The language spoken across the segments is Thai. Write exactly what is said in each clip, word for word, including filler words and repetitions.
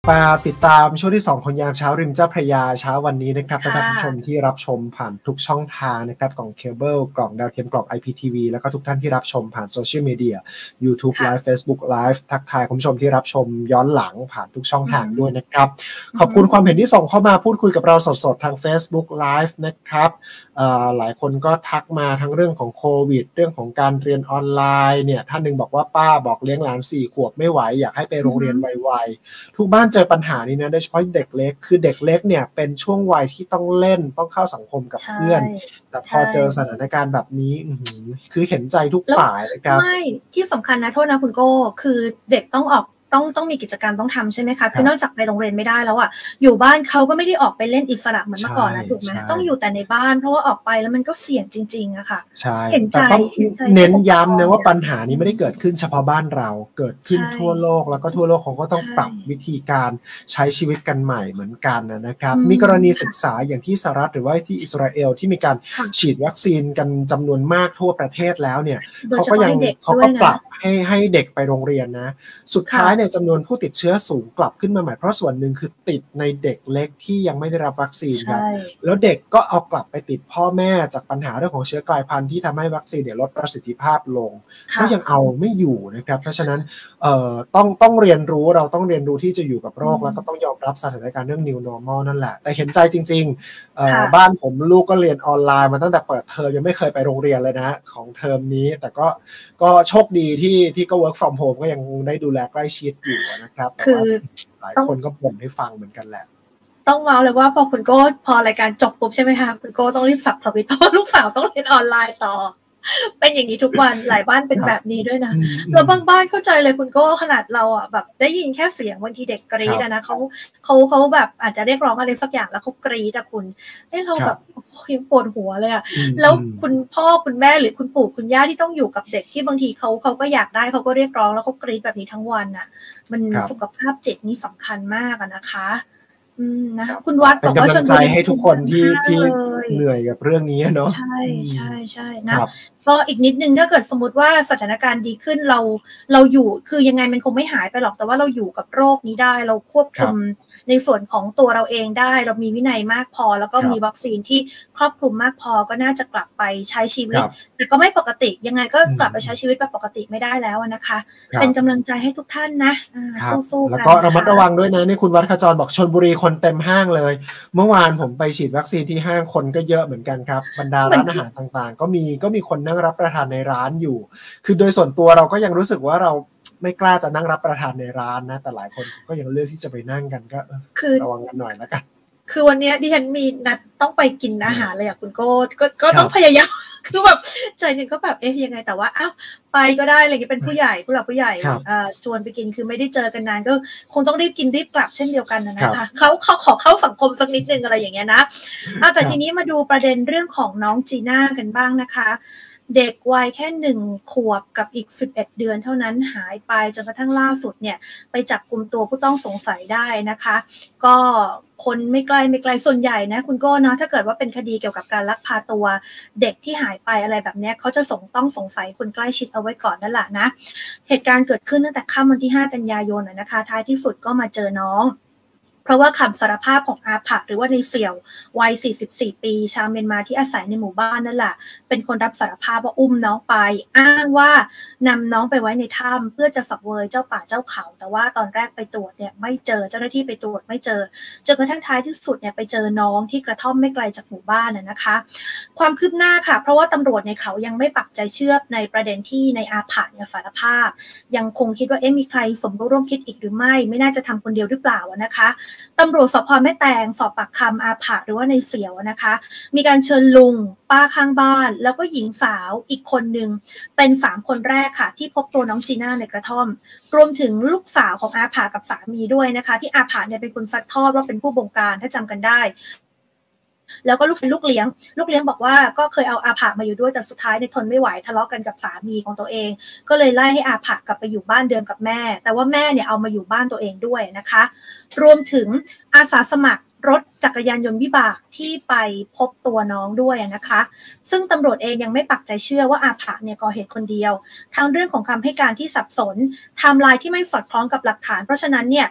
มาติดตามช่วงที่สองของยามเช้าริมเจ้าพระยาเช้าวันนี้นะครับท่านผู้ชมที่รับชมผ่านทุกช่องทางนะครับกล่องเคเบิลกล่องดาวเทียมกล่อง ไอ พี ที วี แล้วก็ทุกท่านที่รับชมผ่านโซเชียลมีเดีย YouTube Live Facebook Live ทักทายคุณผู้ชมที่รับชมย้อนหลังผ่านทุกช่องทางด้วยนะครับขอบคุณความเห็นที่ส่งเข้ามาพูดคุยกับเราสดๆทาง Facebook Live นะครับหลายคนก็ทักมาทั้งเรื่องของโควิดเรื่องของการเรียนออนไลน์เนี่ยท่านนึงบอกว่าป้าบอกเลี้ยงหลานสี่ขวบไม่ไหวอยากให้ไปโรงเรียนไวๆทุกบ้านเจอปัญหานี้นะโดยเฉพาะเด็กเล็กคือเด็กเล็กเนี่ยเป็นช่วงวัยที่ต้องเล่นต้องเข้าสังคมกับเพื่อนแต่พอเจอสถานการณ์แบบนี้คือเห็นใจทุกฝ่ายนะครับไม่ที่สำคัญนะโทษนะคุณโก้คือเด็กต้องออกต้องต้องมีกิจกรรมต้องทำใช่ไหมคะคือนอกจากไปโรงเรียนไม่ได้แล้วอ่ะอยู่บ้านเขาก็ไม่ได้ออกไปเล่นอิสระเหมือนเมื่อก่อนนะถูกไหมต้องอยู่แต่ในบ้านเพราะว่าออกไปแล้วมันก็เสี่ยงจริงๆอะค่ะใช่เห็นใจเน้นย้ำนะว่าปัญหานี้ไม่ได้เกิดขึ้นเฉพาะบ้านเราเกิดขึ้นทั่วโลกแล้วก็ทั่วโลกเขาก็ต้องปรับวิธีการใช้ชีวิตกันใหม่เหมือนกันนะครับมีกรณีศึกษาอย่างที่สหรัฐหรือว่าที่อิสราเอลที่มีการฉีดวัคซีนกันจำนวนมากทั่วประเทศแล้วเนี่ยเขาก็ยังเขาก็ปรับให้ให้เด็กไปโรงเรียนนะสุดท้ายเนี่ยจำนวนผู้ติดเชื้อสูงกลับขึ้นมาใหม่เพราะส่วนหนึ่งคือติดในเด็กเล็กที่ยังไม่ได้รับวัคซีนครับแล้วเด็กก็เอากลับไปติดพ่อแม่จากปัญหาเรื่องของเชื้อกลายพันธุ์ที่ทำให้วัคซีนเนี่ยลดประสิทธิภาพลงก็ยังเอาไม่อยู่นะครับเพราะฉะนั้นเอ่อต้องต้องเรียนรู้เราต้องเรียนรู้ที่จะอยู่กับโรคแล้วก็ต้องยอมรับสถานการณ์เรื่อง new normal นั่นแหละแต่เห็นใจจริงๆเอ่อบ้านผมลูกก็เรียนออนไลน์มาตั้งแต่เปิดเทอมยังไม่เคยไปโรงเรียนเลยนะของเทอมนี้แต่ก็ก็โชคดีที่ที่ก็ work from home ก็ยังได้ดูแลใกล้ชิดอยู่นะครับคือหลายคนก็บ่นให้ฟังเหมือนกันแหละต้องเมาเลยว่าพอคุณโก้พอรายการจบปุ๊บใช่ไหมคะคุณโก้ต้องรีบสับสวิตช์เพราะลูกสาวต้องเรียนออนไลน์ต่อเป็นอย่างนี้ทุกวันหลายบ้านเป็นแบบนี้ด้วยนะแล้วบางบ้านเข้าใจเลยคุณโก้ขนาดเราอ่ะแบบได้ยินแค่เสียงบางทีเด็กกรี๊ดนะเขาเขาเขาแบบอาจจะเรียกร้องอะไรสักอย่างแล้วเขากรี๊ดอะคุณเอ้เราแบบยังปวดหัวเลยอะแล้วคุณพ่อคุณแม่หรือคุณปู่คุณย่าที่ต้องอยู่กับเด็กที่บางทีเขาเขาก็อยากได้เขาก็เรียกร้องแล้วเขากรี๊ดแบบนี้ทั้งวันอะมันสุขภาพจิตนี่สำคัญมากอะนะคะอืมนะคุณวัดบอกว่าชนใจให้ทุกคนที่ที่เหนื่อยกับเรื่องนี้เนาะใช่ใช่ใช่นะก็อีกนิดนึงถ้าเกิดสมมติว่าสถานการณ์ดีขึ้นเราเราอยู่คือยังไงมันคงไม่หายไปหรอกแต่ว่าเราอยู่กับโรคนี้ได้เราควบคุมในส่วนของตัวเราเองได้เรามีวินัยมากพอแล้วก็มีวัคซีนที่ครอบคลุมมากพอก็น่าจะกลับไปใช้ชีวิตแต่ก็ไม่ปกติยังไงก็กลับไปใช้ชีวิตแบบปกติไม่ได้แล้วนะคะเป็นกำลังใจให้ทุกท่านนะสู้ๆกันแล้วก็ระมัดระวังด้วยนะนี่คุณวัดขจรบอกชลบุรีคนเต็มห้างเลยเมื่อวานผมไปฉีดวัคซีนที่ห้างคนก็เยอะเหมือนกันครับบรรดาร้านอาหารต่างๆก็มีก็มีคนนั่งรับประทานในร้านอยู่คือโดยส่วนตัวเราก็ยังรู้สึกว่าเราไม่กล้าจะนั่งรับประทานในร้านนะแต่หลายคนก็ยังเลือกที่จะไปนั่งกันก็ระวังกันหน่อยแล้วกันคือวันนี้ดิฉันมีนัดต้องไปกินอาหารเลยอ่ะคุณโก้ก็ก็ต้องพยายามคือแบบใจหนึ่งก็แบบเอ๊ะยังไงแต่ว่าอ้าวไปก็ได้อะไรอย่างเงี้ยเป็นผู้ใหญ่ผู้หลักผู้ใหญ่ชวนไปกินคือไม่ได้เจอกันนานก็คงต้องรีบกินรีบกลับเช่นเดียวกันนะคะเขาเขาขอเข้าสังคมสักนิดนึงอะไรอย่างเงี้ยนะเอาแต่ทีนี้มาดูประเด็นเรื่องของน้องจีน่ากันบ้างนะคะเด็กวัยแค่หนึ่งขวบกับอีกสิบเอ็ดเดือนเท่านั้นหายไปจนกระทั่งล่าสุดเนี่ยไปจับกุมตัวผู้ต้องสงสัยได้นะคะก็คนไม่ใกล้ไม่ไกลส่วนใหญ่นะคุณโก้เนาะถ้าเกิดว่าเป็นคดีเกี่ยวกับการลักพาตัวเด็กที่หายไปอะไรแบบนี้เขาจะส่งต้องสงสัยคนใกล้ชิดเอาไว้ก่อนนั่นแหละนะเหตุการณ์เกิดขึ้นตั้งแต่ค่ำวันที่ห้ากันยายนนะคะท้ายที่สุดก็มาเจอน้องเพราะว่าคำสารภาพของอาผะหรือว่าในเสี่ยววัยสี่สิบสี่ปีชาวเมียนมาที่อาศัยในหมู่บ้านนั่นแหละเป็นคนรับสารภาพว่าอุ้มน้องไปอ้างว่านำน้องไปไว้ในถ้ำเพื่อจะสังเวยเจ้าป่าเจ้าเขาแต่ว่าตอนแรกไปตรวจเนี่ยไม่เจอเจ้าหน้าที่ไปตรวจไม่เจอจนกระทั่งท้ายที่สุดเนี่ยไปเจอน้องที่กระท่อมไม่ไกลจากหมู่บ้านน่ะนะคะความคืบหน้าค่ะเพราะว่าตำรวจในเขายังไม่ปักใจเชื่อในประเด็นที่ในอาผะเนี่ยสารภาพยังคงคิดว่าเอ๊ะมีใครสมรู้ร่วมคิดอีกหรือไม่ไม่น่าจะทำคนเดียวหรือเปล่านะคะตำรวจสพ.แม่แตงสอบปากคำอาผะหรือว่าในเสี่ยวนะคะมีการเชิญลุงป้าข้างบ้านแล้วก็หญิงสาวอีกคนหนึ่งเป็นสามคนแรกค่ะที่พบตัวน้องจีน่าในกระท่อมรวมถึงลูกสาวของอาผะกับสามีด้วยนะคะที่อาผะเนี่ยเป็นคนซัดทอดว่าเป็นผู้บงการถ้าจำกันได้แล้วก็ลูกลูกเลี้ยงลูกเลี้ยงบอกว่าก็เคยเอาอาผะมาอยู่ด้วยแต่สุดท้ายเนี่ยทนไม่ไหวทะเลาะกันกับสามีของตัวเองก็เลยไล่ให้อาผะกลับไปอยู่บ้านเดิมกับแม่แต่ว่าแม่เนี่ยเอามาอยู่บ้านตัวเองด้วยนะคะรวมถึงอาสาสมัครรถจักรยานยนต์วิบากที่ไปพบตัวน้องด้วยนะคะซึ่งตำรวจเองยังไม่ปักใจเชื่อว่าอาผะเนี่ยก่อเหตุคนเดียวทั้งเรื่องของคำให้การที่สับสนไทม์ไลน์ที่ไม่สอดคล้องกับหลักฐานเพราะฉะนั้นเนี่ย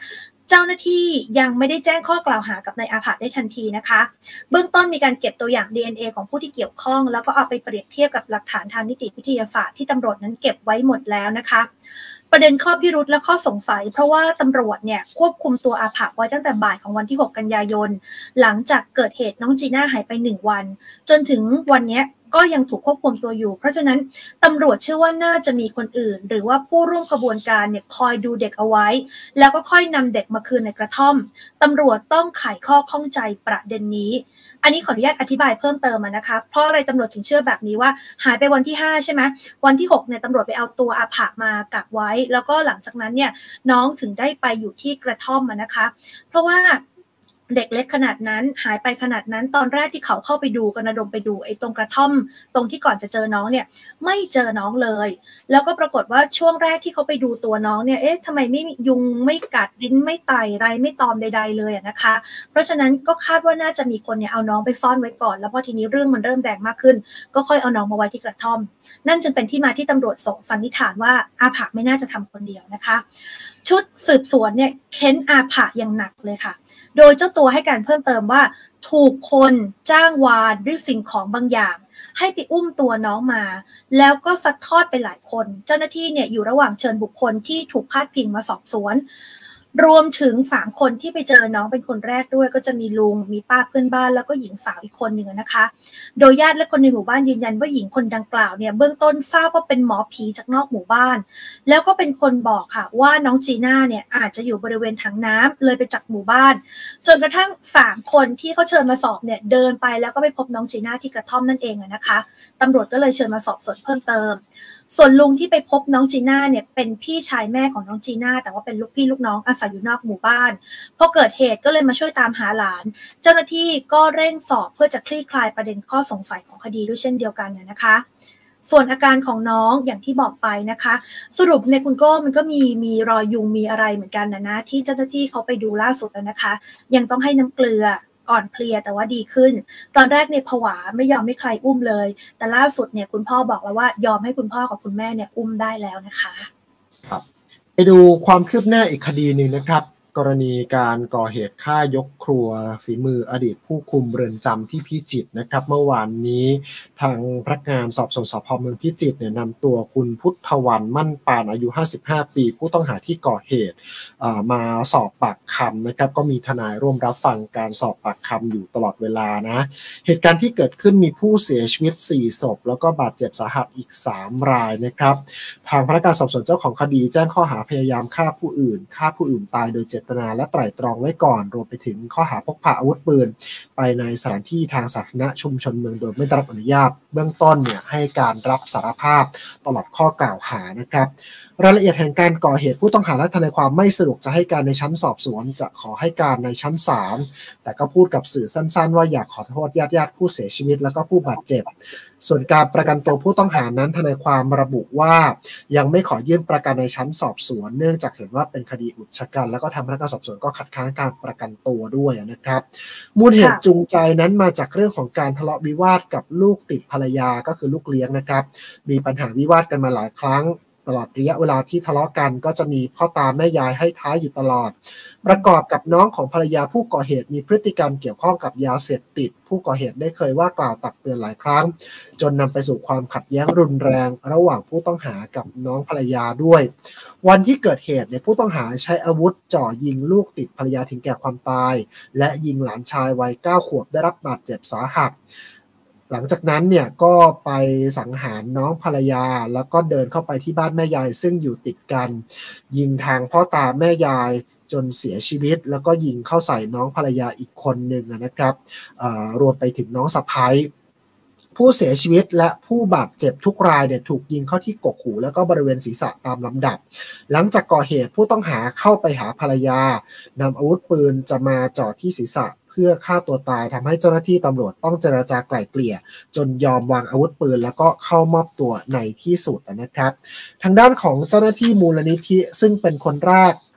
เจ้าหน้าที่ยังไม่ได้แจ้งข้อกล่าวหากับนายอาผะได้ทันทีนะคะเบื้องต้นมีการเก็บตัวอย่าง ดี เอ็น เอ ของผู้ที่เกี่ยวข้องแล้วก็เอาไปเปรียบเทียบกับหลักฐานทางนิติวิทยาศาสตร์ที่ตำรวจนั้นเก็บไว้หมดแล้วนะคะประเด็นข้อพิรุธและข้อสงสัยเพราะว่าตำรวจเนี่ยควบคุมตัวอาผะไว้ตั้งแต่บ่ายของวันที่หกกันยายนหลังจากเกิดเหตุน้องจีน่าหายไปหนึ่งวันจนถึงวันนี้ก็ยังถูกควบคุมตัวอยู่เพราะฉะนั้นตำรวจเชื่อว่าน่าจะมีคนอื่นหรือว่าผู้ร่วมกระบวนการเนี่ยคอยดูเด็กเอาไว้แล้วก็ค่อยนำเด็กมาคืนในกระท่อมตำรวจต้องไขข้อข้องใจประเด็นนี้อันนี้ขออนุญาตอธิบายเพิ่มเติมนะคะเพราะอะไรตำรวจถึงเชื่อแบบนี้ว่าหายไปวันที่ห้าใช่ไหมวันที่หกเนี่ยตำรวจไปเอาตัวอาผะมากักไว้แล้วก็หลังจากนั้นเนี่ยน้องถึงได้ไปอยู่ที่กระท่อมนะคะเพราะว่าเด็กเล็กขนาดนั้นหายไปขนาดนั้นตอนแรกที่เขาเข้าไปดูกันระดมไปดูไอ้ตรงกระท่อมตรงที่ก่อนจะเจอน้องเนี่ยไม่เจอน้องเลยแล้วก็ปรากฏว่าช่วงแรกที่เขาไปดูตัวน้องเนี่ยเอ๊ะทำไมไม่ยุงไม่กัดลิ้นไม่ไต่ไรไม่ตอมใดๆเลยนะคะเพราะฉะนั้นก็คาดว่าน่าจะมีคนเนี่ยเอาน้องไปซ่อนไว้ก่อนแล้วพอทีนี้เรื่องมันเริ่มแดงมากขึ้นก็ค่อยเอาน้องมาไว้ที่กระท่อมนั่นจึงเป็นที่มาที่ตำรวจสันนิษฐานว่าอาผะไม่น่าจะทำคนเดียวนะคะชุดสืบสวนเนี่ยเค้นอาผะอย่างหนักเลยค่ะโดยเจ้าตัวให้การเพิ่มเติมว่าถูกคนจ้างวานด้วยสิ่งของบางอย่างให้ไปอุ้มตัวน้องมาแล้วก็ซัดทอดไปหลายคนเจ้าหน้าที่เนี่ยอยู่ระหว่างเชิญบุคคลที่ถูกพาดพิงมาสอบสวนรวมถึงสามคนที่ไปเจอน้องเป็นคนแรกด้วยก็จะมีลุงมีป้าเพื่อนบ้านแล้วก็หญิงสาวอีกคนหนึ่งนะคะโดยญาติและคนในหมู่บ้านยืนยันว่าหญิงคนดังกล่าวเนี่ยเบื้องต้นทราบว่าเป็นหมอผีจากนอกหมู่บ้านแล้วก็เป็นคนบอกค่ะว่าน้องจีน่าเนี่ยอาจจะอยู่บริเวณถังน้ำเลยไปจากหมู่บ้านจนกระทั่งสามคนที่เขาเชิญมาสอบเนี่ยเดินไปแล้วก็ไปพบน้องจีน่าที่กระท่อมนั่นเองนะคะตำรวจก็เลยเชิญมาสอบสวนเพิ่มเติมส่วนลุงที่ไปพบน้องจีน่าเนี่ยเป็นพี่ชายแม่ของน้องจีน่าแต่ว่าเป็นลูกพี่ลูกน้องอาศัยอยู่นอกหมู่บ้านพอเกิดเหตุก็เลยมาช่วยตามหาหลานเจ้าหน้าที่ก็เร่งสอบเพื่อจะคลี่คลายประเด็นข้อสงสัยของคดีด้วยเช่นเดียวกันนะคะส่วนอาการของน้องอย่างที่บอกไปนะคะสรุปในคุณโก้มันก็มีมีรอยยุงมีอะไรเหมือนกันนะนะที่เจ้าหน้าที่เขาไปดูล่าสุดแล้วนะคะยังต้องให้น้ำเกลืออ่อนเพลียแต่ว่าดีขึ้นตอนแรกเนี่ยผวาไม่ยอมให้ใครอุ้มเลยแต่ล่าสุดเนี่ยคุณพ่อบอกแล้วว่ายอมให้คุณพ่อกับคุณแม่เนี่ยอุ้มได้แล้วนะคะครับไปดูความคืบหน้าอีกคดีหนึ่งนะครับกรณีการก่อเหตุฆ่ายกครัวฝีมืออดีตผู้คุมเรือนจำที่พิจิตรนะครับเมื่อวานนี้ทางพนักงานสอบสวนสพเมืองพิจิตรเนี่ยนำตัวคุณพุทธวรรณมั่นปานอายุห้าสิบห้าปีผู้ต้องหาที่ก่อเหตุมาสอบปากคำนะครับก็มีทนายร่วมรับฟังการสอบปากคำอยู่ตลอดเวลานะเหตุการณ์ที่เกิดขึ้นมีผู้เสียชีวิตสี่ศพแล้วก็บาดเจ็บสาหัสอีกสามรายนะครับทางพนักงานสอบสวนเจ้าของคดีแจ้งข้อหาพยายามฆ่าผู้อื่นฆ่าผู้อื่นตายโดยเจตนาและไตร่ตรองไว้ก่อนรวมไปถึงข้อหาพกพาอาวุธปืนไปในสถานที่ทางสาธารณะชุมชนเมืองโดยไม่ได้รับอนุญาตเบื้องต้นเนี่ยให้การรับสารภาพตลอดข้อกล่าวหานะครับรายละเอียดแห่งการก่อเหตุผู้ต้องหาและทนายความไม่สะดวกจะให้การในชั้นสอบสวนจะขอให้การในชั้นศาลแต่ก็พูดกับสื่อสั้นๆว่าอยากขอโทษญาติญาติผู้เสียชีวิตแล้วก็ผู้บาดเจ็บส่วนการประกันตัวผู้ต้องหานั้นทนายความระบุว่ายังไม่ขอยื่นประกันในชั้นสอบสวนเนื่องจากเห็นว่าเป็นคดีอุกชะกันแล้วก็ทางพนักงานสอบสวนก็คัดค้านการประกันตัวด้วยนะครับมูลเหตุจูงใจนั้นมาจากเรื่องของการทะเลาะวิวาทกับลูกติดภรรยาก็คือลูกเลี้ยงนะครับมีปัญหาวิวาทกันมาหลายครั้งตลอดระยะเวลาที่ทะเลาะกันก็จะมีพ่อตาแม่ยายให้ท้ายอยู่ตลอดประกอบกับน้องของภรรยาผู้ก่อเหตุมีพฤติกรรมเกี่ยวข้องกับยาเสพติดผู้ก่อเหตุได้เคยว่ากล่าวตักเตือนหลายครั้งจนนำไปสู่ความขัดแย้งรุนแรงระหว่างผู้ต้องหากับน้องภรรยาด้วยวันที่เกิดเหตุเนี่ยผู้ต้องหาใช้อาวุธจ่อยิงลูกติดภรรยาถึงแก่ความตายและยิงหลานชายวัยเก้าขวบได้รับบาดเจ็บสาหัสหลังจากนั้นเนี่ยก็ไปสังหารน้องภรรยาแล้วก็เดินเข้าไปที่บ้านแม่ยายซึ่งอยู่ติดกันยิงทางพ่อตาแม่ยายจนเสียชีวิตแล้วก็ยิงเข้าใส่น้องภรรยาอีกคนหนึ่งนะครับรวมไปถึงน้องสะใภ้ผู้เสียชีวิตและผู้บาดเจ็บทุกรายเนี่ยถูกยิงเข้าที่กกหูแล้วก็บริเวณศีรษะตามลำดับหลังจากก่อเหตุผู้ต้องหาเข้าไปหาภรรยานำอาวุธปืนจะมาจ่อที่ศีรษะเพื่อฆ่าตัวตายทำให้เจ้าหน้าที่ตำรวจต้องเจรจาไกล่เกลี่ยจนยอมวางอาวุธปืนแล้วก็เข้ามอบตัวในที่สุดนะครับทางด้านของเจ้าหน้าที่มูลนิธิซึ่งเป็นคนแรกที่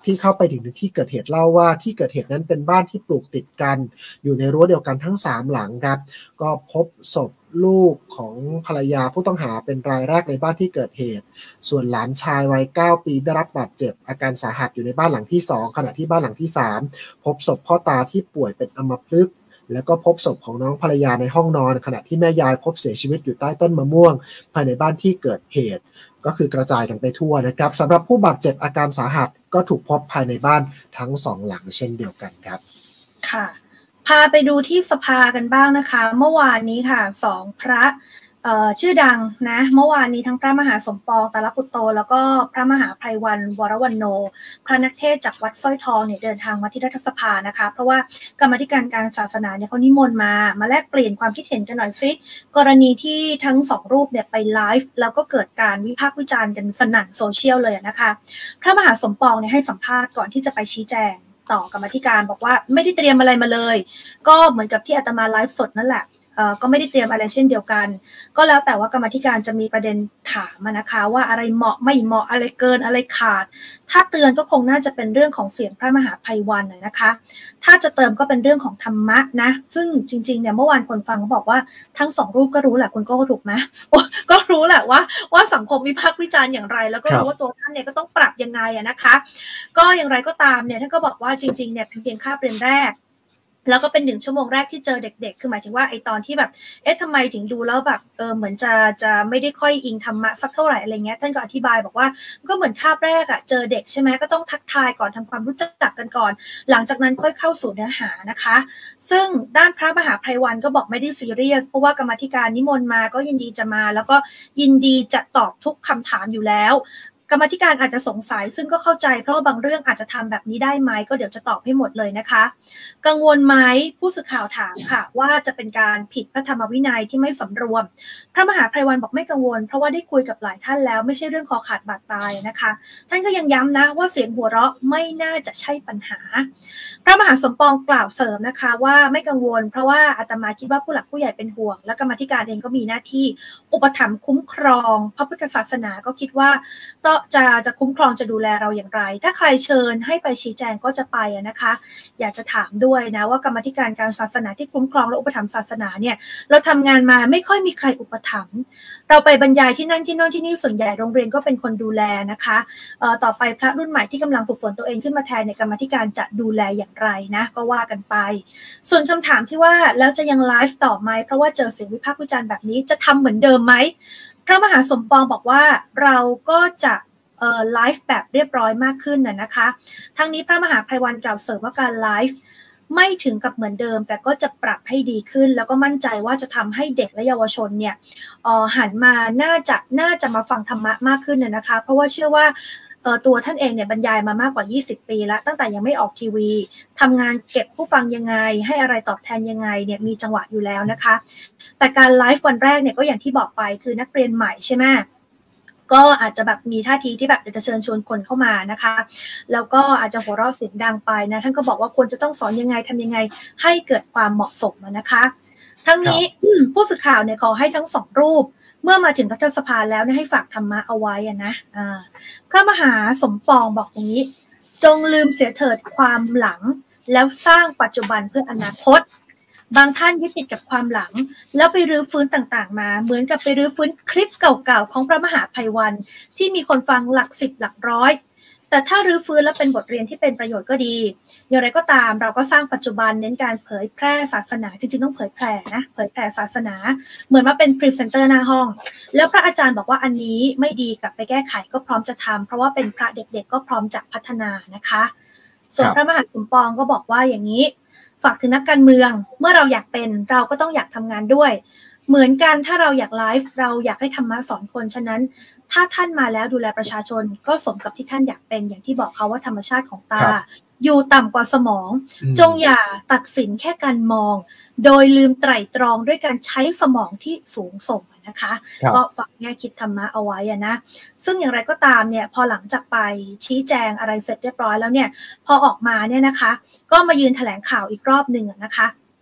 ที่เข้าไปถึงที่เกิดเหตุเล่าว่าที่เกิดเหตุนั้นเป็นบ้านที่ปลูกติดกันอยู่ในรั้วเดียวกันทั้งสามหลังครับก็พบศพลูกของภรรยาผู้ต้องหาเป็นรายแรกในบ้านที่เกิดเหตุส่วนหลานชายวัยเก้าปีได้รับบาดเจ็บอาการสาหัสอยู่ในบ้านหลังที่สองขณะที่บ้านหลังที่สามพบศพพ่อตาที่ป่วยเป็นอัมพฤกษ์แล้วก็พบศพของน้องภรรยาในห้องนอนขณะที่แม่ยายพบเสียชีวิตอยู่ใต้ต้นมะม่วงภายในบ้านที่เกิดเหตุก็คือกระจายกันไปทั่วนะครับสำหรับผู้บาดเจ็บอาการสาหัสก็ถูกพบภายในบ้านทั้งสองหลังเช่นเดียวกันครับค่ะพาไปดูที่สภากันบ้างนะคะเมื่อวานนี้ค่ะสองพระชื่อดังนะเมื่อวานนี้ทั้งพระมหาสมปองตาลปุตโตแล้วก็พระมหาไพวันวรวรรณโนพระนักเทศจากวัดสร้อยทองเนี่ยเดินทางมาที่รัฐสภานะคะเพราะว่ากรรมาธิการการศาสนาเนี่ยเขานิมนต์มามาแลกเปลี่ยนความคิดเห็นกันหน่อยสิกรณีที่ทั้งสองรูปเนี่ยไปไลฟ์แล้วก็เกิดการวิพากษ์วิจารณ์กันสนั่นโซเชียลเลยนะคะพระมหาสมปองเนี่ยให้สัมภาษณ์ก่อนที่จะไปชี้แจงต่อกรรมาธิการบอกว่าไม่ได้เตรียมอะไรมาเลยก็เหมือนกับที่อาตมาไลฟ์สดนั่นแหละก็ไม่ได้เตรียมอะไรเช่นเดียวกันก็แล้วแต่ว่ากรรมาธิการจะมีประเด็นถามนะคะว่าอะไรเหมาะไม่เหมาะอะไรเกินอะไรขาดถ้าเตือนก็คงน่าจะเป็นเรื่องของเสียงพระมหาไพวันนะคะถ้าจะเติมก็เป็นเรื่องของธรรมะนะซึ่งจริงๆเนี่ยเมื่อวานคนฟังเขาบอกว่าทั้งสองรูปก็รู้แหละคุณก็ถูกไหมก็รู้แหละว่าว่าสังคมวิพากษ์วิจารณ์อย่างไรแล้วก็รู้ว่าตัวท่านเนี่ยก็ต้องปรับยังไงนะคะก็อย่างไรก็ตามเนี่ยท่านก็บอกว่าจริงๆเนี่ยเป็นเพียงคาบเรียนแรกแล้วก็เป็นหนึ่งชั่วโมงแรกที่เจอเด็กๆคือหมายถึงว่าไอตอนที่แบบเอ๊ะทำไมถึงดูแล้วแบบเออเหมือนจะจะไม่ได้ค่อยอิงธรรมะสักเท่าไหร่อะไรเงี้ยท่านก็อธิบายบอกว่าก็เหมือนคาบแรกอะเจอเด็กใช่ไหมก็ต้องทักทายก่อนทำความรู้จักกันก่อนหลังจากนั้นค่อยเข้าสู่เนื้อหานะคะซึ่งด้านพระมหาไพวันก็บอกไม่ได้ซีเรียสเพราะว่ากรรมาธิการนิมนต์มาก็ยินดีจะมาแล้วก็ยินดีจะตอบทุกคำถามอยู่แล้วกรรมาธิการอาจจะสงสัยซึ่งก็เข้าใจเพราะว่าบางเรื่องอาจจะทำแบบนี้ได้ไหมก็เดี๋ยวจะตอบให้หมดเลยนะคะกังวลไหมผู้สื่อข่าวถามค่ะว่าจะเป็นการผิดพระธรรมวินัยที่ไม่สำรวมพระมหาไพวันบอกไม่กังวลเพราะว่าได้คุยกับหลายท่านแล้วไม่ใช่เรื่องคอขาดบาดตายนะคะท่านก็ยังย้ำนะว่าเสียงหัวเราะไม่น่าจะใช่ปัญหาพระมหาสมปองกล่าวเสริมนะคะว่าไม่กังวลเพราะว่าอาตมาคิดว่าผู้หลักผู้ใหญ่เป็นห่วงและกรรมาธิการเองก็มีหน้าที่อุปถัมภ์คุ้มครองพระพุทธศาสนาก็คิดว่าต่อจะจะคุ้มครองจะดูแลเราอย่างไรถ้าใครเชิญให้ไปชี้แจงก็จะไปนะคะอยากจะถามด้วยนะว่ากรรมาธิการการศาสนาที่คุ้มครองและอุปถัมภ์ศาสนาเนี่ยเราทำงานมาไม่ค่อยมีใครอุปถัมภ์เราไปบรรยายที่นั่นที่โน่นที่นี่ส่วนใหญ่โรงเรียนก็เป็นคนดูแลนะคะเอ่อต่อไปพระรุ่นใหม่ที่กำลังฝึกฝนตัวเองขึ้นมาแทนในกรรมาธิการจะดูแลอย่างไรนะก็ว่ากันไปส่วนคำถามที่ว่าแล้วจะยังไลฟ์ต่อไหมเพราะว่าเจอเสียงวิพากษ์วิจารณ์แบบนี้จะทำเหมือนเดิมไหมพระมหาสมปองบอกว่าเราก็จะเอ่อไลฟ์แบบเรียบร้อยมากขึ้นน่ะนะคะทั้งนี้พระมหาไพวันกล่าวเสริมว่าการไลฟ์ไม่ถึงกับเหมือนเดิมแต่ก็จะปรับให้ดีขึ้นแล้วก็มั่นใจว่าจะทำให้เด็กและเยาวชนเนี่ยเอ่อหันมาน่าจะน่าจะมาฟังธรรมะมากขึ้นน่ะนะคะเพราะว่าเชื่อว่าเอ่อตัวท่านเองเนี่ยบรรยายมามากกว่ายี่สิบปีแล้วตั้งแต่ยังไม่ออกทีวีทำงานเก็บผู้ฟังยังไงให้อะไรตอบแทนยังไงเนี่ยมีจังหวะอยู่แล้วนะคะแต่การไลฟ์วันแรกเนี่ยก็อย่างที่บอกไปคือนักเรียนใหม่ใช่ไหมก็อาจจะแบบมีท่าทีที่แบบจะเชิญชวนคนเข้ามานะคะแล้วก็อาจจะหัวเราะเสียงดังไปนะท่านก็บอกว่าควรจะต้องสอนยังไงทำยังไงให้เกิดความเหมาะสมนะคะทั้งนี้ผู้สื่อข่าวเนี่ยขอให้ทั้งสองรูปเมื่อมาถึงรัฐสภาแล้วเนี่ยให้ฝากธรรมะเอาไว้นะพระมหาสมปองบอกอย่างนี้จงลืมเสียเถิดความหลังแล้วสร้างปัจจุบันเพื่ออนาคตบางท่านยึดติดกับความหลังแล้วไปรื้อฟื้นต่างๆมาเหมือนกับไปรื้อฟื้นคลิปเก่าๆของพระมหาไพวันที่มีคนฟังหลักสิบหลักร้อยแต่ถ้ารื้อฟื้นแล้วเป็นบทเรียนที่เป็นประโยชน์ก็ดีอย่างไรก็ตามเราก็สร้างปัจจุบันเน้นการเผยแพร่ศาสนาจริงๆต้องเผยแพร่นะเผยแพร่ศาสนาเหมือนมาเป็นพรีเซนเตอร์หน้าห้องแล้วพระอาจารย์บอกว่าอันนี้ไม่ดีกลับไปแก้ไขก็พร้อมจะทำเพราะว่าเป็นพระเด็กๆก็พร้อมจะพัฒนานะคะส่วนพระมหาสมปองก็บอกว่าอย่างนี้ฝากถึงนักการเมืองเมื่อเราอยากเป็นเราก็ต้องอยากทำงานด้วยเหมือนกันถ้าเราอยากไลฟ์เราอยากให้ธรรมะสอนคนฉะนั้นถ้าท่านมาแล้วดูแลประชาชนก็สมกับที่ท่านอยากเป็นอย่างที่บอกเขาว่าธรรมชาติของตาอยู่ต่ำกว่าสมองจงอย่าตัดสินแค่การมองโดยลืมไตร่ตรองด้วยการใช้สมองที่สูงส่งนะคะก็ฝากแง่คิดธรรมะเอาไว้นะซึ่งอย่างไรก็ตามเนี่ยพอหลังจากไปชี้แจงอะไรเสร็จเรียบร้อยแล้วเนี่ยพอออกมาเนี่ยนะคะก็มายืนแถลงข่าวอีกรอบหนึ่งนะคะ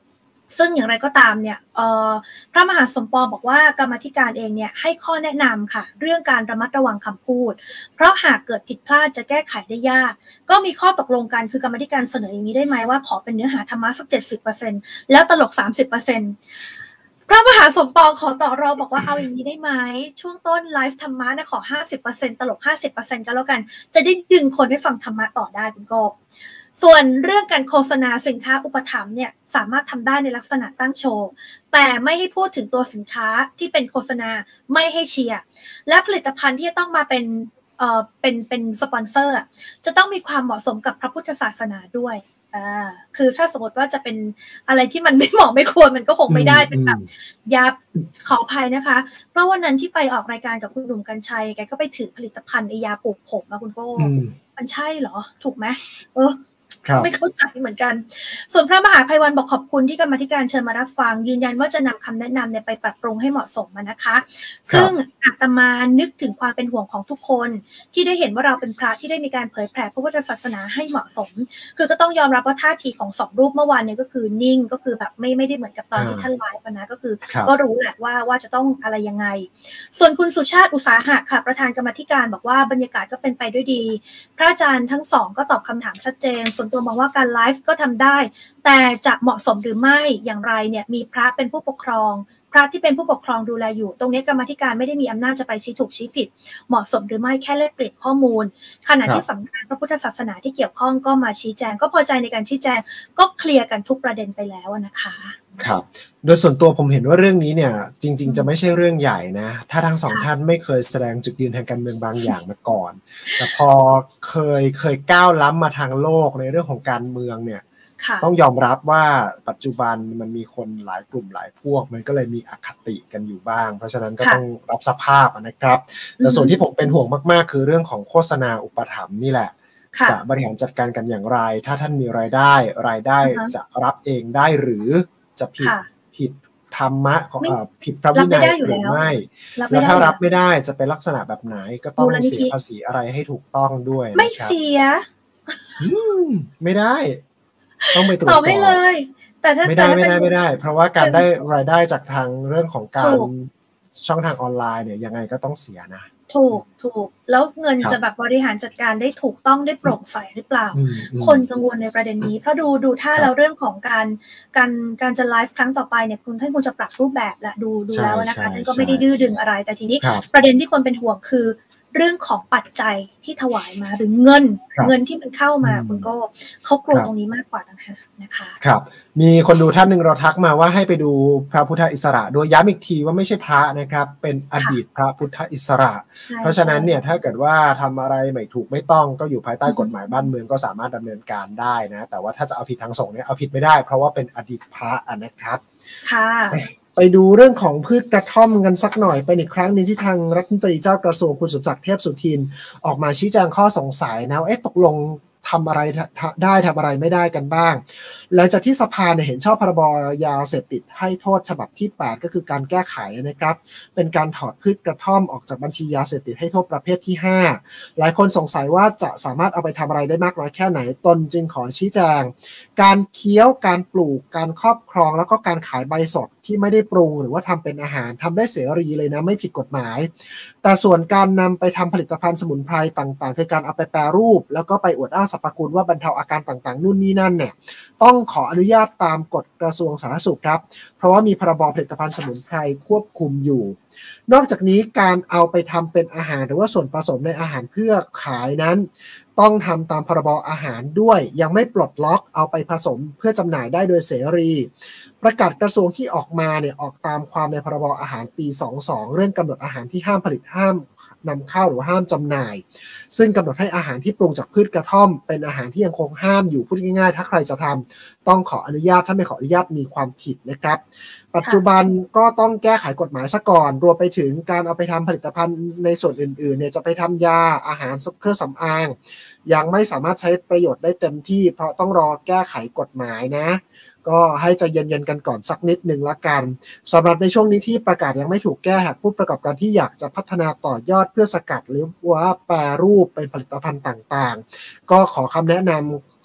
ซึ่งอย่างไรก็ตามเนี่ยพระมหาสมปองบอกว่ากรรมาธิการเองเนี่ยให้ข้อแนะนำค่ะเรื่องการระมัดระวังคำพูดเพราะหากเกิดผิดพลาดจะแก้ไขได้ยากก็มีข้อตกลงกันคือกรรมาธิการเสนออย่างนี้ได้ไหมว่าขอเป็นเนื้อหาธรรมะสัก เจ็ดสิบเปอร์เซ็นต์ แล้วตลก สามสิบเปอร์เซ็นต์ พระมหาสมปองขอต่อรองบอกว่าเอาอย่างนี้ได้ไหมช่วงต้นไลฟ์ธรรมะนะขอ ห้าสิบเปอร์เซ็นต์ ตลก ห้าสิบเปอร์เซ็นต์ ก็แล้วกันจะได้ดึงคนให้ฟังธรรมะต่อได้คุณโกส่วนเรื่องการโฆษณาสินค้าอุปถัมภ์เนี่ยสามารถทำได้ในลักษณะตั้งโชว์แต่ไม่ให้พูดถึงตัวสินค้าที่เป็นโฆษณาไม่ให้เชียร์และผลิตภัณฑ์ที่จะต้องมาเป็นเอ่อเป็นเป็นสปอนเซอร์จะต้องมีความเหมาะสมกับพระพุทธศาสนาด้วยอ่าคือถ้าสมมติว่าจะเป็นอะไรที่มันไม่เหมาะไม่ควรมันก็คงไม่ได้เป็นแบบยาขออภัยนะคะเพราะวันนั้นที่ไปออกรายการกับคุณหนุ่มกรรชัยแกก็ไปถือผลิตภัณฑ์ไอยาปลูกผมนะคุณโก้มันใช่เหรอถูกไหมเออไม่เข้าใจเหมือนกันส่วนพระมหาไพวันบอกขอบคุณที่กรรมาธิการเชิญมารับฟังยืนยันว่าจะนำคำแนะนำเนี่ยไปปรับปรุงให้เหมาะสมนะคะซึ่งอาตมานึกถึงความเป็นห่วงของทุกคนที่ได้เห็นว่าเราเป็นพระที่ได้มีการเผยแผ่พระพุทธศาสนาให้เหมาะสมคือก็ต้องยอมรับว่าท่าทีของสองรูปเมื่อวานเนี่ยก็คือนิ่งก็คือแบบไม่ไม่ได้เหมือนกับตอนที่ท่านไลฟ์นะก็คือก็รู้แหละว่าว่าจะต้องอะไรยังไงส่วนคุณสุชาติอุตสาหะค่ะประธานกรรมาธิการบอกว่าบรรยากาศก็เป็นไปด้วยดีพระอาจารย์ทั้งสองก็ตอบคำถามชัดเจนส่วนตัวมองว่าการไลฟ์ก็ทำได้แต่จะเหมาะสมหรือไม่อย่างไรเนี่ยมีพระเป็นผู้ปกครองพระที่เป็นผู้ปกครองดูแลอยู่ตรงนี้กรรมาธิการไม่ได้มีอำนาจจะไปชี้ถูกชี้ผิดเหมาะสมหรือไม่แค่แลกเปลี่ยนข้อมูลขณะที่สำนักพระพุทธศาสนาที่เกี่ยวข้องก็มาชี้แจงก็พอใจในการชี้แจงก็เคลียร์กันทุกประเด็นไปแล้วนะคะครับโดยส่วนตัวผมเห็นว่าเรื่องนี้เนี่ยจริงๆจะไม่ใช่เรื่องใหญ่นะถ้าทั้งสองท่านไม่เคยแสดงจุดยืนทางการเมืองบางอย่างมาก่อนแต่พอเคยเคยก้าวล้ำมาทางโลกในเรื่องของการเมืองเนี่ยต้องยอมรับว่าปัจจุบันมันมีคนหลายกลุ่มหลายพวกมันก็เลยมีอคติกันอยู่บ้างเพราะฉะนั้นก็ต้องรับสภาพนะครับแต่ส่วนที่ผมเป็นห่วงมากๆคือเรื่องของโฆษณาอุปถัมภ์นี่แหละจะบริหารจัดการกันอย่างไรถ้าท่านมีรายได้รายได้จะรับเองได้หรือจะผิดผิดธรรมะของผิดพระวินัยหรือไม่แล้วถ้ารับไม่ได้จะเป็นลักษณะแบบไหนก็ต้องเสียภาษีอะไรให้ถูกต้องด้วยไม่เสียไม่ได้ต้องไปตรวจสอบเลยแต่ถ้าไม่ได้ไม่ได้ไม่ได้เพราะว่าการได้รายได้จากทางเรื่องของการช่องทางออนไลน์เนี่ยยังไงก็ต้องเสียนะถูกถูกแล้วเงินจะแบบบริหารจัดการได้ถูกต้องได้โปร่งใสหรือเปล่าคนกังวลในประเด็นนี้เพราะดูดูถ้าแล้วเรื่องของการการการจะไลฟ์ครั้งต่อไปเนี่ยคุณท่านคงจะปรับรูปแบบและดูดูแล้วนะคะท่านก็ไม่ได้ดื้อดึงอะไรแต่ทีนี้ประเด็นที่คนเป็นห่วงคือเรื่องของปัจจัยที่ถวายมาหรือเงินเงินที่มันเข้ามาคุณก็เขากลัวตรงนี้มากกว่าต่างหากนะคะครับมีคนดูท่านหนึ่งเราทักมาว่าให้ไปดูพระพุทธอิสระโดยย้ำอีกทีว่าไม่ใช่พระนะครับเป็นอดีตพระพุทธอิสระเพราะฉะนั้นเนี่ยถ้าเกิดว่าทำอะไรไม่ถูกไม่ต้องก็อยู่ภายใต้กฎหมายบ้านเมืองก็สามารถดำเนินการได้นะแต่ว่าถ้าจะเอาผิดทางสงฆ์เนี่ยเอาผิดไม่ได้เพราะว่าเป็นอดีตพระนะครับค่ะไปดูเรื่องของพืชกระท่อมกันสักหน่อยเป็นอีกครั้งนึงที่ทางรัฐมนตรีเจ้ากระทรวงคุณสมศักดิ์เทพสุทินออกมาชี้แจงข้อสงสัยนะว่าเอ๊ะตกลงทำอะไรได้ทำอะไรไม่ได้กันบ้างหลังจากที่สภาเนี่ยเห็นชอบพรบยาเสพติดให้โทษฉบับที่แปดก็คือการแก้ไขนะครับเป็นการถอดพืชกระท่อมออกจากบัญชียาเสพติดให้โทษประเภทที่ห้าหลายคนสงสัยว่าจะสามารถเอาไปทำอะไรได้มากน้อยแค่ไหนตนจึงขอชี้แจงการเคี้ยวการปลูกการครอบครองแล้วก็การขายใบสดที่ไม่ได้ปรุงหรือว่าทำเป็นอาหารทำได้เสรีเลยนะไม่ผิดกฎหมายแต่ส่วนการนำไปทำผลิตภัณฑ์สมุนไพรต่างๆคือการเอาไปแปรรูปแล้วก็ไปอวดอ้างสรรพคุณว่าบรรเทาอาการต่างๆนู่นนี่นั่นเนี่ยต้องขออนุญาตตามกฎกระทรวงสาธารณสุขครับเพราะว่ามีพรบผลิตภัณฑ์สมุนไพรควบคุมอยู่นอกจากนี้การเอาไปทำเป็นอาหารหรือว่าส่วนผสมในอาหารเพื่อขายนั้นต้องทำตามพรบอาหารด้วยยังไม่ปลดล็อกเอาไปผสมเพื่อจำหน่ายได้โดยเสรีประกาศกระทรวงที่ออกมาเนี่ยออกตามความในพรบอาหารปีสองสิบสองเรื่องกำหนดอาหารที่ห้ามผลิตห้ามนำเข้าหรือว่าห้ามจำหน่ายซึ่งกำหนดให้อาหารที่ปรุงจากพืชกระท่อมเป็นอาหารที่ยังคงห้ามอยู่พูดง่ายๆถ้าใครจะทำต้องขออนุญาตถ้าไม่ขออนุญาตมีความผิดนะครับปัจจุบันก็ต้องแก้ไขกฎหมายซะก่อนรวมไปถึงการเอาไปทำผลิตภัณฑ์ในส่วนอื่นๆเนี่ยจะไปทำยาอาหารเครื่องสำอางยังไม่สามารถใช้ประโยชน์ได้เต็มที่เพราะต้องรอแก้ไขกฎหมายนะก็ให้ใจเย็นๆกันก่อนสักนิดนึงละกันสำหรับในช่วงนี้ที่ประกาศยังไม่ถูกแก้หากผู้ประกอบการที่อยากจะพัฒนาต่อยอดเพื่อสกัดหรือว่าแปรรูปเป็นผลิตภัณฑ์ต่างๆก็ขอคำแนะนำ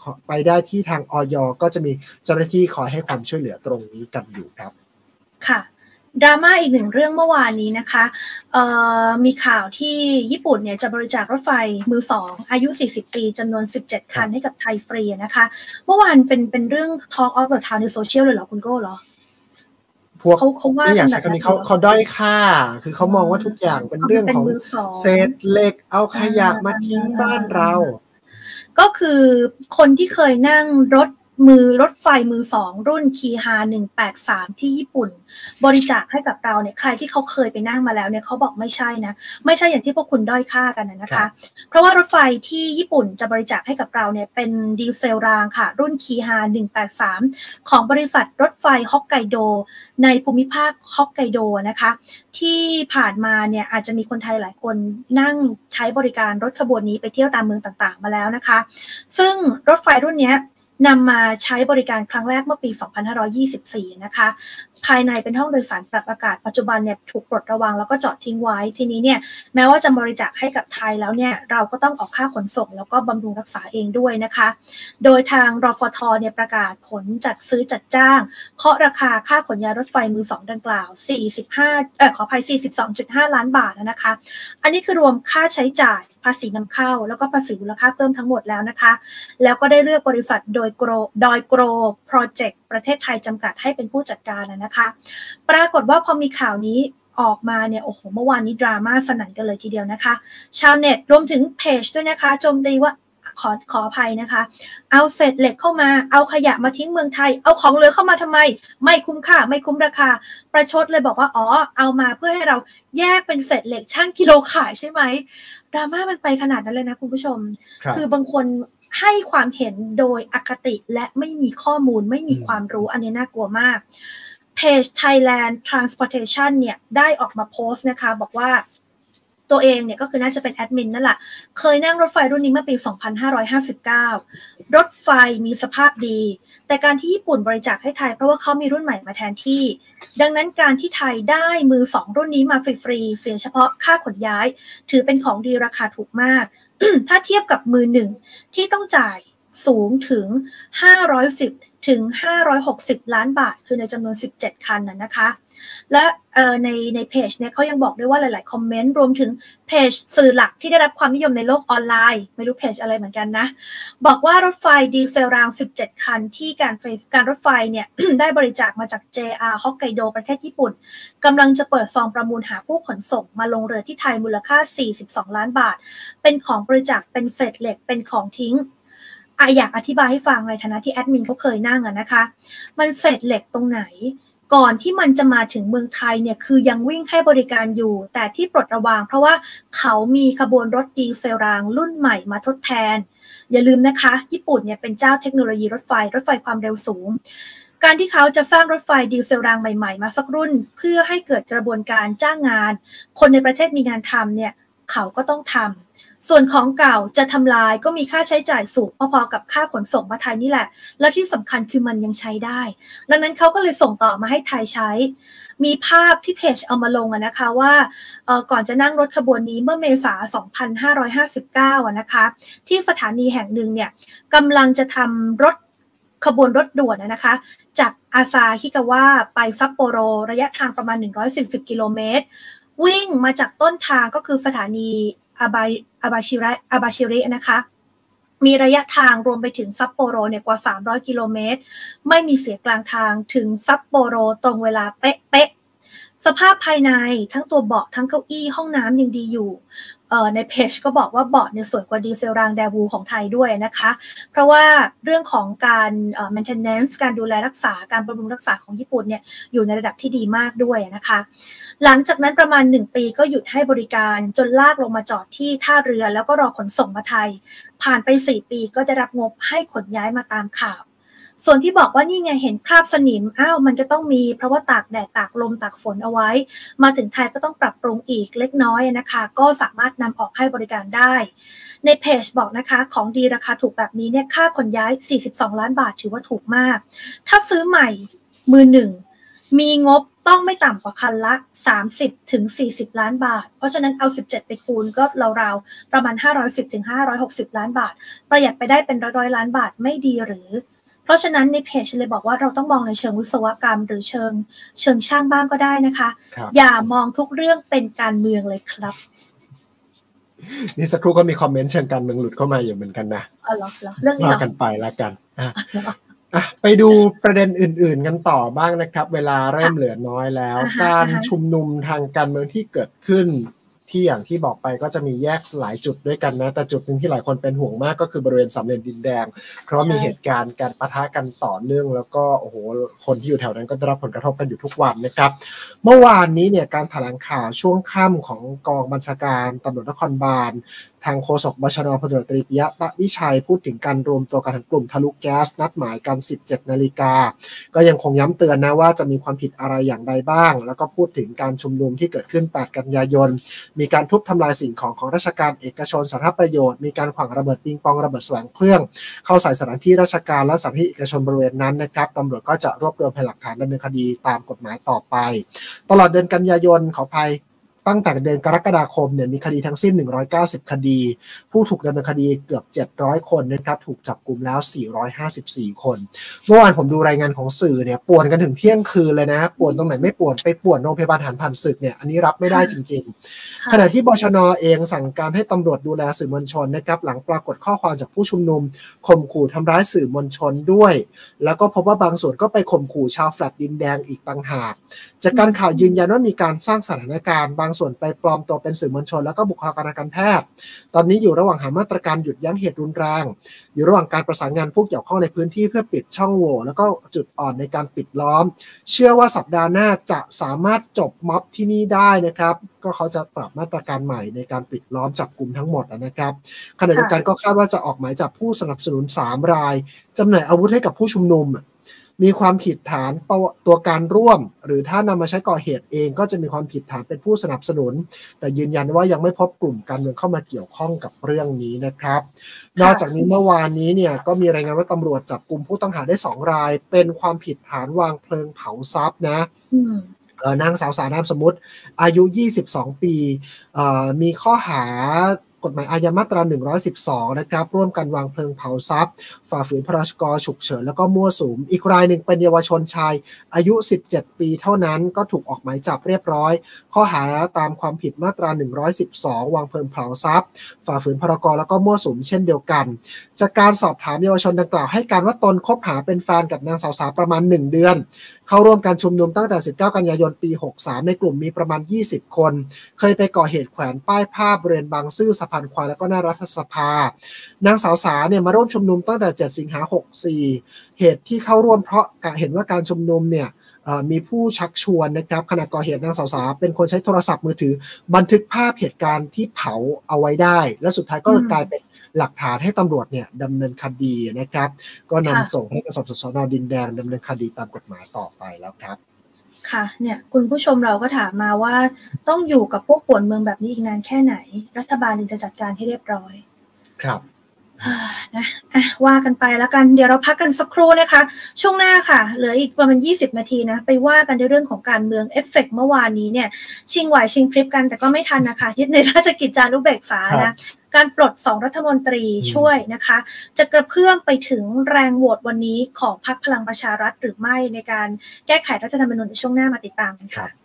ไปได้ที่ทางอย.ก็จะมีเจ้าหน้าที่คอยให้ความช่วยเหลือตรงนี้กันอยู่ครับค่ะดราม่าอีกหนึ่งเรื่องเมื่อวานนี้นะคะมีข่าวที่ญี่ปุ่นเนี่ยจะบริจาครถไฟมือสองอายุสี่สิบปีจำนวนสิบเจ็ดคันให้กับไทยฟรีนะคะเมื่อวานเป็นเป็นเรื่อง Talk of the Town ในโซเชียลเลยเหรอคุณโก้เหรอพวกเขาเขาว่าไม่อยากใช้คำนี้เขาเขาด้อยค่าคือเขามองว่าทุกอย่างเป็นเรื่องของเศษเหล็กเอาขยะมาทิ้งบ้านเราก็คือคนที่เคยนั่งรถมือรถไฟมือสองรุ่นคีฮาหนึ่งแปดสามที่ญี่ปุ่นบริจาคให้กับเราเนี่ยใครที่เขาเคยไปนั่งมาแล้วเนี่ยเขาบอกไม่ใช่นะไม่ใช่อย่างที่พวกคุณด้อยค่ากันนะคะเพราะว่ารถไฟที่ญี่ปุ่นจะบริจาคให้กับเราเนี่ยเป็นดีเซลรางค่ะรุ่นคีฮาหนึ่งแปดสามของบริษัทรถไฟฮอกไกโดในภูมิภาคฮอกไกโดนะคะที่ผ่านมาเนี่ยอาจจะมีคนไทยหลายคนนั่งใช้บริการรถขบวนนี้ไปเที่ยวตามเมืองต่างๆมาแล้วนะคะซึ่งรถไฟรุ่นนี้นำมาใช้บริการครั้งแรกเมื่อปีสองพันห้าร้อยยี่สิบสี่นะคะภายในเป็นห้องโดยสารปรับอากาศปัจจุบันเนี่ยถูกปลดระวางแล้วก็จอดทิ้งไว้ทีนี้เนี่ยแม้ว่าจะบริจาคให้กับไทยแล้วเนี่ยเราก็ต้องออกค่าขนส่งแล้วก็บำรุงรักษาเองด้วยนะคะโดยทางรฟท.เนี่ยประกาศผลจัดซื้อจัดจ้างเคาะราคาค่าขนย้ายรถไฟมือสองดังกล่าวสี่สิบห้าเอ่อขออภัย สี่สิบสองจุดห้า ล้านบาทนะคะอันนี้คือรวมค่าใช้จ่ายภาษีนำเข้าแล้วก็ภาษีมูลค่าเพิ่มทั้งหมดแล้วนะคะแล้วก็ได้เลือกบริษัทโดยโกรโดยโกรโปรเจกต์ประเทศไทยจำกัดให้เป็นผู้จัดการนะคะปรากฏว่าพอมีข่าวนี้ออกมาเนี่ยโอ้โหเมื่อวานนี้ดราม่าสนั่นกันเลยทีเดียวนะคะชาวเน็ตรวมถึงเพจด้วยนะคะโจมตีว่าขอขออภัยนะคะเอาเศษเหล็กเข้ามาเอาขยะมาทิ้งเมืองไทยเอาของเหลือเข้ามาทำไมไม่คุ้มค่าไม่คุ้มราคาประชดเลยบอกว่าอ๋อเอามาเพื่อให้เราแยกเป็นเศษเหล็กชั่งกิโลขายใช่ไหมดราม่ามันไปขนาดนั้นเลยนะคุณผู้ชม คือบางคนให้ความเห็นโดยอคติและไม่มีข้อมูลไม่มีความรู้อันนี้น่ากลัวมากเพจ Thailand Transportation เนี่ยได้ออกมาโพสต์นะคะบอกว่าตัวเองเนี่ยก็คือน่าจะเป็นแอดมินนั่นแหละเคยนั่งรถไฟรุ่นนี้เมื่อปีสองพันห้าร้อยห้าสิบเก้ารถไฟมีสภาพดีแต่การที่ญี่ปุ่นบริจาคให้ไทยเพราะว่าเขามีรุ่นใหม่มาแทนที่ดังนั้นการที่ไทยได้มือสองรุ่นนี้มาฟรีๆเสียเฉพาะค่าขนย้ายถือเป็นของดีราคาถูกมาก ถ้าเทียบกับมือหนึ่งที่ต้องจ่ายสูงถึงห้าร้อยสิบถึงห้าร้อยหกสิบล้านบาทคือในจำนวนสิบเจ็ดคันน่ะนะคะและในในเพจเนี่ยเขายังบอกด้วยว่าหลายๆคอมเมนต์รวมถึงเพจสื่อหลักที่ได้รับความนิยมในโลกออนไลน์ไม่รู้เพจอะไรเหมือนกันนะบอกว่ารถไฟดีเซลรางสิบเจ็ดคันที่การไฟการรถไฟเนี่ย ได้บริจาคมาจาก เจ อาร์ ฮอกไกโดประเทศญี่ปุ่นกำลังจะเปิดซองประมูลหาผู้ขนส่งมาลงเรือที่ไทยมูลค่าสี่สิบสองล้านบาทเป็นของบริจาคเป็นเศษเหล็กเป็นของทิ้งอยากอธิบายให้ฟังในฐานะที่แอดมินเขาเคยนั่งอะนะคะมันเศษเหล็กตรงไหนก่อนที่มันจะมาถึงเมืองไทยเนี่ยคือยังวิ่งให้บริการอยู่แต่ที่ปลดระวางเพราะว่าเขามีขบวนรถดีเซลรางรุ่นใหม่มาทดแทนอย่าลืมนะคะญี่ปุ่นเนี่ยเป็นเจ้าเทคโนโลยีรถไฟรถไฟความเร็วสูงการที่เขาจะสร้างรถไฟดีเซลรางใหม่ๆมาสักรุ่นเพื่อให้เกิดกระบวนการจ้างงานคนในประเทศมีงานทำเนี่ยเขาก็ต้องทำส่วนของเก่าจะทำลายก็มีค่าใช้จ่ายสูงพอๆกับค่าขนส่งมาไทยนี่แหละและที่สำคัญคือมันยังใช้ได้ดังนั้นเขาก็เลยส่งต่อมาให้ไทยใช้มีภาพที่เพจเอามาลงอะนะคะว่าก่อนจะนั่งรถขบวนนี้เมื่อเมษายนสองพันห้าร้อยห้าสิบเก้าอะนะคะที่สถานีแห่งหนึ่งเนี่ยกำลังจะทำรถขบวนรถด่วนนะคะจากอาซาฮิกาวะไปซัปโปโรระยะทางประมาณหนึ่งร้อยสี่สิบกิโลเมตรวิ่งมาจากต้นทางก็คือสถานีอาบาอาบาชิระอาบาชิรินะคะมีระยะทางรวมไปถึงซัปโปโรเนี่ยกว่าสามร้อยกิโลเมตรไม่มีเสียกลางทางถึงซัปโปโรตรงเวลาเป๊ะๆสภาพภายในทั้งตัวเบาะทั้งเก้าอี้ห้องน้ำยังดีอยู่ในเพจก็บอกว่าเบาะเนี่ยสวยกว่าดีเซลรางแดวูของไทยด้วยนะคะเพราะว่าเรื่องของการ maintenance การดูแลรักษาการบำรุงรักษาของญี่ปุ่นเนี่ยอยู่ในระดับที่ดีมากด้วยนะคะหลังจากนั้นประมาณหนึ่งปีก็หยุดให้บริการจนลากลงมาจอดที่ท่าเรือแล้วก็รอขนส่งมาไทยผ่านไปสี่ปีก็ได้รับงบให้ขนย้ายมาตามข่าวส่วนที่บอกว่านี่ไงเห็นคราบสนิมอ้าวมันก็ต้องมีเพราะว่าตากแดดตากลมตากฝนเอาไว้มาถึงไทยก็ต้องปรับปรุงอีกเล็กน้อยนะคะก็สามารถนำออกให้บริการได้ในเพจบอกนะคะของดีราคาถูกแบบนี้เนี่ยค่าขนย้ายสี่สิบสองล้านบาทถือว่าถูกมากถ้าซื้อใหม่มือหนึ่งมีงบต้องไม่ต่ำกว่าคันละสามสิบถึงสี่สิบล้านบาทเพราะฉะนั้นเอาสิบเจ็ดไปคูณก็ราวๆประมาณห้าร้อยสิบถึงห้าร้อยหกสิบล้านบาทประหยัดไปได้เป็นร้อยๆล้านบาทไม่ดีหรือเพราะฉะนั้นในเพจเลยบอกว่าเราต้องมองในเชิงวิศวกรรมหรือเชิงเชิงช่างบ้างก็ได้นะคะอย่ามองทุกเรื่องเป็นการเมืองเลยครับนี่สักครู่ก็มีคอมเมนต์เชิงการเมืองหลุดเข้ามาอยู่เหมือนกันนะอ๋อเหรอเรื่องนี้ว่ากันไปแล้วกันอ่ะไปดูประเด็นอื่นๆกันต่อบ้างนะครับเวลาเริ่มเหลือน้อยแล้วการชุมนุมทางการเมืองที่เกิดขึ้นที่อย่างที่บอกไปก็จะมีแยกหลายจุดด้วยกันนะแต่จุดหนึ่งที่หลายคนเป็นห่วงมากก็คือบริเวณสามเหลี่ยมดินแดงเพราะมีเหตุการณ์การปะทะกันต่อเนื่องแล้วก็โอ้โหคนที่อยู่แถวนั้นก็ได้รับผลกระทบกันอยู่ทุกวันนะครับเมื่อวานนี้เนี่ยการแถลงข่าวช่วงค่ำของกองบัญชาการตำรวจนครบาลทางโฆษกบชน.พลตำรวจตรีปิยะตะวิชัยพูดถึงการรวมตัวกันของกลุ่มทะลุแก๊สนัดหมายกัน สิบเจ็ดนาฬิกาก็ยังคงย้ำเตือนนะว่าจะมีความผิดอะไรอย่างไรบ้างแล้วก็พูดถึงการชุมนุมที่เกิดขึ้นแปดกันยายนมีการทุบทำลายสิ่งของของราชการเอกชนสาธารณประโยชน์มีการขวางระเบิดปิงปองระเบิดแสวงเครื่องเข้าใส่สถานที่ราชการและสถานที่เอกชนบริเวณนั้นนะครับตำรวจก็จะรวบรวมพยานหลักฐานดำเนินคดีตามกฎหมายต่อไปตลอดเดือนกันยายนขออภัยตั้งแต่เดือนกรกฎาคมเนี่ยมีคดีทั้งสิ้นหนึ่งร้อยเก้าสิบคดีผู้ถูกดำเนินคดีเกือบเจ็ดร้อยคนนะครับถูกจับกุมแล้วสี่ร้อยห้าสิบสี่คนเมื่อวานผมดูรายงานของสื่อเนี่ยป่วนกันถึงเที่ยงคืนเลยนะป่วนตรงไหนไม่ป่วนไปป่วนโรงพยาบาลทหารผ่านศึกเนี่ยอันนี้รับไม่ได้จริงๆขณะที่บชน.เองสั่งการให้ตำรวจดูแลสื่อมวลชนนะครับหลังปรากฏข้อความจากผู้ชุมนุมข่มขู่ทำร้ายสื่อมวลชนด้วยแล้วก็พบว่าบางส่วนก็ไปข่มขู่ชาวแฟลตดินแดงอีกต่างหากจากการข่าวยืนยันว่ามีการสร้างสถานการณ์บางส่วนไปปลอมตัวเป็นสื่อมวลชนแล้วก็บุคลากรทางการแพทย์ตอนนี้อยู่ระหว่างหามาตรการหยุดยั้งเหตุรุนแรงอยู่ระหว่างการประสานงานผู้เกี่ยวข้องในพื้นที่เพื่อปิดช่องโหว่แล้วก็จุดอ่อนในการปิดล้อมเชื่อว่าสัปดาห์หน้าจะสามารถจบม็อบที่นี่ได้นะครับก็เขาจะปรับมาตรการใหม่ในการปิดล้อมจับกลุ่มทั้งหมดนะครับขณะเดียวกันก็คาดว่าจะออกหมายจับผู้สนับสนุนสามรายจำหน่ายอาวุธให้กับผู้ชุมนุมมีความผิดฐานตัวตัวการร่วมหรือถ้านำมาใช้ก่อเหตุเองก็จะมีความผิดฐานเป็นผู้สนับสนุนแต่ยืนยันว่ายังไม่พบกลุ่มการเมืองเข้ามาเกี่ยวข้องกับเรื่องนี้นะครับนอกจากนี้เมื่อวานนี้เนี่ยก็มีรายงานว่าตำรวจจับกลุ่มผู้ต้องหาได้สองรายเป็นความผิดฐานวางเพลิงเผาทรัพย์นะนางสาวสานามสมมุติอายุยี่สิบสองปีมีข้อหากฎหมายอาญามาตราหนึ่งร้อยสิบสองนะครับร่วมกันวางเพลิงเผาทรัพย์ฝ่าฝืนพรกฉุกเฉินแล้วก็มั่วสุมอีกรายหนึ่งเป็นเยาวชนชายอายุสิบเจ็ดปีเท่านั้นก็ถูกออกหมายจับเรียบร้อยข้อหาตามความผิดมาตราหนึ่งร้อยสิบสองวางเพลิงเผาทรัพย์ฝ่าฝืนพรกแล้วก็มั่วสุมเช่นเดียวกันจากการสอบถามเยาวชนดังกล่าวให้การว่าตนคบหาเป็นแฟนกับนางสาวสาประมาณหนึ่งเดือนเข้าร่วมการชุมนุมตั้งแต่สิบเก้ากันยายนปีหกสามในกลุ่มมีประมาณยี่สิบคนเคยไปก่อเหตุแขวนป้ายภาพบริเวณบางซื่อสะพานควายแล้วก็หน้ารัฐสภานางสาวสาเนี่ยมาร่วมชุมนุมตั้งแต่เจ็ดสิงหาคมหกสี่เหตุที่เข้าร่วมเพราะเห็นว่าการชุมนุมเนี่ยมีผู้ชักชวนนะครับขณะก่อเหตุนางสาวสาเป็นคนใช้โทรศัพท์มือถือบันทึกภาพเหตุการณ์ที่เผาเอาไว้ได้และสุดท้ายก็กลายเป็นหลักฐานให้ตำรวจเนี่ยดำเนินคดีนะครับก็นำส่งให้กสพสน.ดินแดงดำเนินคดีตามกฎหมายต่อไปแล้วครับค่ะเนี่ยคุณผู้ชมเราก็ถามมาว่าต้องอยู่กับพวกป่วนเมืองแบบนี้อีกนานแค่ไหนรัฐบาลถึงจะจัดการให้เรียบร้อยครับนะว่ากันไปแล้วกันเดี๋ยวเราพักกันสักครู่นะคะช่วงหน้าค่ะเหลืออีกประมาณยี่สิบนาทีนะไปว่ากันในเรื่องของการเมืองเอฟเฟกต์เมื่อวานนี้เนี่ยชิงไหวชิงพริบกันแต่ก็ไม่ทันนะคะยึดในราชกิจจานุเบกษานะการปลดสองรัฐมนตรีช่วยนะคะจะกระเพื่อมไปถึงแรงโหวตวันนี้ของพรรคพลังประชารัฐหรือไม่ในการแก้ไขรัฐธรรมนูญในช่วงหน้ามาติดตามกันค่ะ